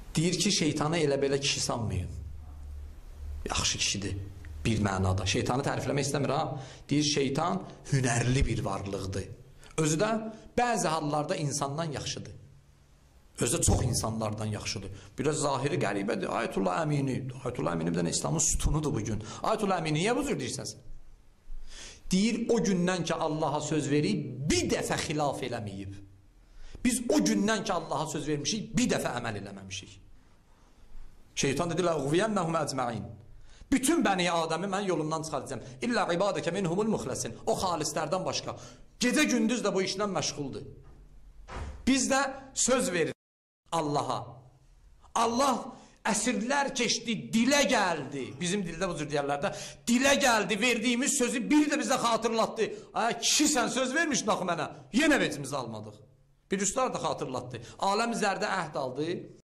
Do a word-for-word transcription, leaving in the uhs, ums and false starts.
Deyir ki, şeytanı elə belə kişi sanmayın. Yaxşı kişidir bir mənada. Şeytanı tərifləmək istəmir ha. Deyir, şeytan hünərli bir varlıqdır. Özü də bəzi hallarda insandan yaxşıdır. Özü də çox insanlardan yaxşıdır. Biraz zahiri qəribədir. Ayətullah Əmini. Ayətullah Əmini bir dənə İslamın sütunudur bugün. Ayətullah Əmini niyə bu cür deyirsən? Deyir, o gündən ki Allaha söz verib, bir dəfə xilaf eləməyib. Biz o gündən ki Allaha söz vermişik, bir dəfə əməl eləməmişik. Şeytan dedi, "Ləğviyennəhum əcməin." Bütün bəni Adəmi mən yolumdan çıxaracağam. İllə ibadəkə minhumul muxləsin. O xalislərdən başqa. Gecə gündüz də bu işlə məşğuldur. Biz də söz veririk Allaha. Allah əsrlər keçdi, dilə gəldi. Bizim dildə bu cür deyərlər də. Dilə gəldi, verdiyimiz sözü bir də bizə xatırlatdı. Ay, kişi sən söz vermişdin axı mənə. Yenə vecimizi almadıq. Bir üstad da xatırlatdı. Aləm zərdə əhd aldı.